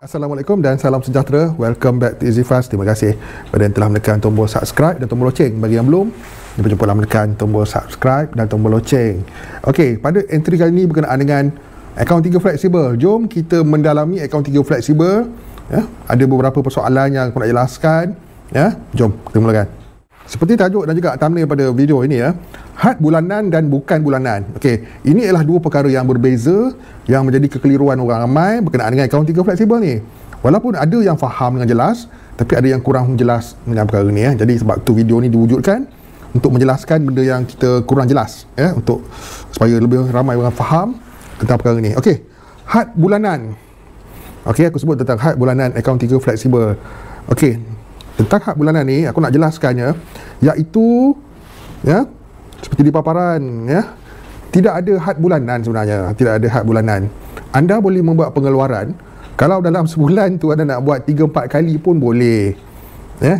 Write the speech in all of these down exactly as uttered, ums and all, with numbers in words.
Assalamualaikum dan salam sejahtera. Welcome back to EasyFast. Terima kasih kepada yang telah menekan tombol subscribe dan tombol loceng. Bagi yang belum, jumpa lah menekan tombol subscribe dan tombol loceng. Okey, pada entry kali ini berkenaan dengan akaun tiga fleksibel. Jom kita mendalami akaun tiga fleksibel. Ya, ada beberapa persoalan yang aku nak jelaskan. Ya, jom kita mulakan. Seperti tajuk dan juga thumbnail pada video ini, ya, had bulanan dan bukan bulanan. Okey, ini adalah dua perkara yang berbeza yang menjadi kekeliruan orang ramai berkenaan dengan akaun tiga fleksibel ni. Walaupun ada yang faham dengan jelas, tapi ada yang kurang jelas dengan perkara ni, ya. Jadi sebab tu video ni diwujudkan untuk menjelaskan benda yang kita kurang jelas, ya, untuk supaya lebih ramai orang faham tentang perkara ni. Okey, had bulanan. Okey, aku sebut tentang had bulanan akaun tiga fleksibel. Okey, tentang had bulanan ni aku nak jelaskannya, iaitu, ya, seperti di paparan, ya, tidak ada had bulanan sebenarnya. Tidak ada had bulanan. Anda boleh membuat pengeluaran. Kalau dalam sebulan tu anda nak buat tiga empat kali pun boleh, ya.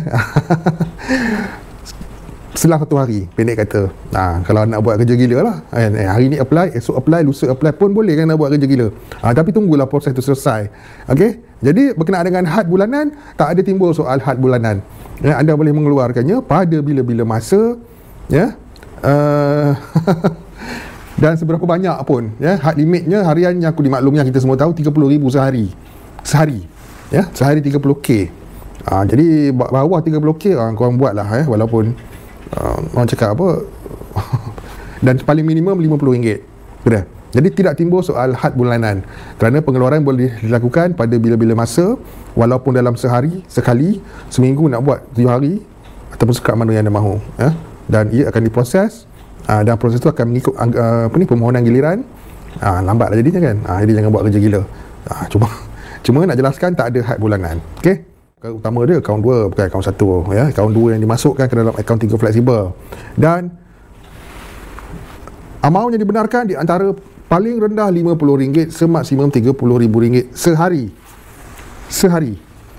Selang satu hari, pendek kata. Nah, kalau nak buat kerja gila lah, eh, hari ni apply, esok apply, lusa apply pun boleh kan nak buat kerja gila. Ha, tapi tunggulah proses tu selesai. Okey, jadi berkenaan dengan had bulanan, tak ada timbul soal had bulanan, ya. Anda boleh mengeluarkannya pada bila-bila masa, ya. Uh, dan seberapa banyak pun, ya. Had limitnya harian yang aku dimaklumnya, kita semua tahu tiga puluh ribu sehari. Sehari, ya, sehari tiga puluh K. Ha, jadi bawah tiga puluh K, ha, korang buat lah, ya, walaupun uh, orang cakap apa dan paling minimum lima puluh ringgit. Sudah. Jadi tidak timbul soal had bulanan, kerana pengeluaran boleh dilakukan pada bila-bila masa, walaupun dalam sehari, sekali, seminggu nak buat tujuh hari, ataupun sekad mana yang anda mahu, ya. Dan ia akan diproses, aa, dan proses itu akan mengikut aa, apa ni, permohonan giliran. Aa, lambatlah jadinya kan. Aa, jadi jangan buat kerja gila. Aa, cuma cuma nak jelaskan tak ada had bulanan. Okey. Perkara utama dia akaun dua, bukan akaun satu, ya. Akaun dua yang dimasukkan ke dalam akaun tiga fleksibel. Dan amaun yang dibenarkan di antara paling rendah lima puluh ringgit semaksimum tiga puluh ribu ringgit sehari. Sehari.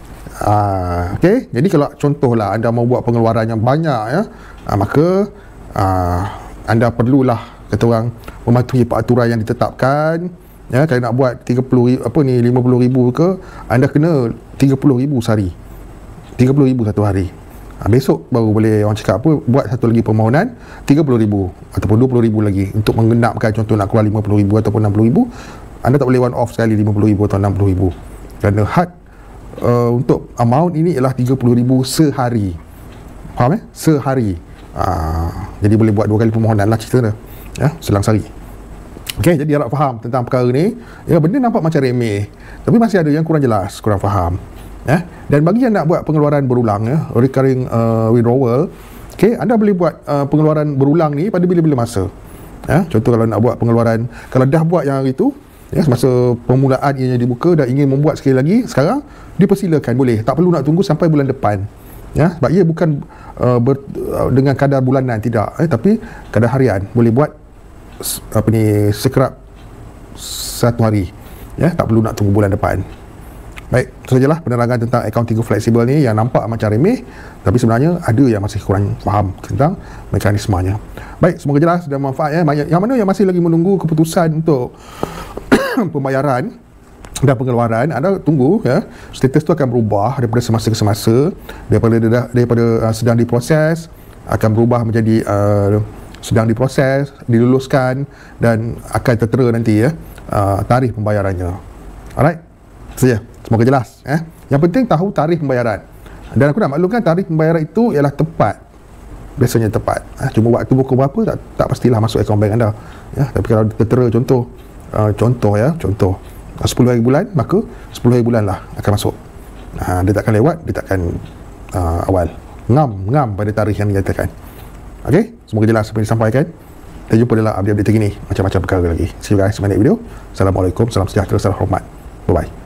Uh, Okey, jadi kalau contohlah anda mau buat pengeluaran yang banyak, ya, uh, maka uh, anda perlulah, kata orang, mematuhi peraturan yang ditetapkan, ya. Kalau nak buat tiga puluh apa ni lima puluh ribu ke, anda kena tiga puluh ribu sehari, tiga puluh ribu satu hari. uh, Besok baru boleh orang cakap apa, buat satu lagi permohonan tiga puluh ribu ataupun dua puluh ribu lagi untuk menggenapkan, contoh nak keluar lima puluh ribu ataupun enam puluh ribu. Anda tak boleh one off sekali lima puluh ribu atau enam puluh ribu, kerana had Uh, untuk amount ini ialah tiga puluh ribu sehari. Faham, eh? Sehari. Uh, jadi boleh buat dua kali permohonan lah cerita dia, ya, selang sehari. Okey, jadi harap faham tentang perkara ni. Ya, benda nampak macam remeh, tapi masih ada yang kurang jelas, kurang faham, ya. Dan bagi yang nak buat pengeluaran berulang, ya, recurring uh, withdrawal, okey, anda boleh buat uh, pengeluaran berulang ni pada bila-bila masa, ya. Contoh kalau nak buat pengeluaran, kalau dah buat yang hari tu, ya, semasa permulaan ianya dibuka dan ingin membuat sekali lagi sekarang, dipersilakan, boleh. Tak perlu nak tunggu sampai bulan depan, ya, sebab ia bukan uh, ber, uh, dengan kadar bulanan, tidak, eh, tapi kadar harian. Boleh buat apa ni, sekerap satu hari, ya, tak perlu nak tunggu bulan depan. Baik, itu sajalah penerangan tentang akaun tiga fleksibel ni yang nampak macam remeh, tapi sebenarnya ada yang masih kurang faham tentang mekanismenya. Baik, semoga jelas dan manfaat, ya. Yang mana yang masih lagi menunggu keputusan untuk pembayaran dan pengeluaran, anda tunggu, ya. Status tu akan berubah daripada semasa ke semasa, daripada daripada uh, sedang diproses akan berubah menjadi uh, sedang diproses, diluluskan, dan akan tertera nanti, ya, uh, tarikh pembayarannya. Alright, itu saja. Semoga jelas, eh. Yang penting tahu tarikh pembayaran, dan aku nak maklumkan tarikh pembayaran itu ialah tepat, biasanya tepat. Eh, cuma waktu buku berapa tak tak pastilah masuk akaun bank anda, ya. Tapi kalau tertera contoh Uh, contoh, ya, contoh uh, sepuluh hari bulan, maka sepuluh hari bulan lah akan masuk. uh, Dia takkan lewat, dia takkan uh, awal. Ngam, ngam pada tarikh yang dinyatakan. Okey, semoga jelas apa yang disampaikan. Kita jumpa dalam update-update terkini, macam-macam perkara lagi. See you guys in my next video. Assalamualaikum, salam sejahtera, salam hormat. Bye-bye.